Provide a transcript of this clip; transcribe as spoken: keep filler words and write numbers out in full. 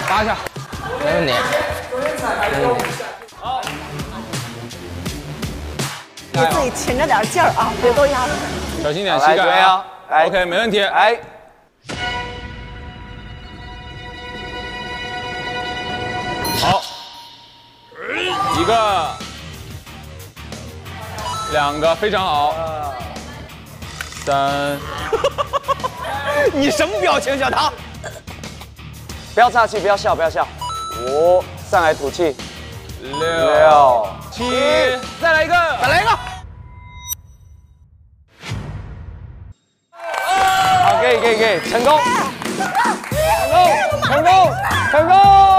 八下，没问题。没问题。好。 你自己勤着点劲儿啊，别都压着。 小心点膝盖啊。OK， 没问题。 来。 好，一个，两个，非常好。三， 你什么表情，小唐？不要岔气，不要笑，不要笑。五，上来吐气。 六，七，再来一个， 再来一个。好，可以，可以，可以，成功，成功，成功，成功。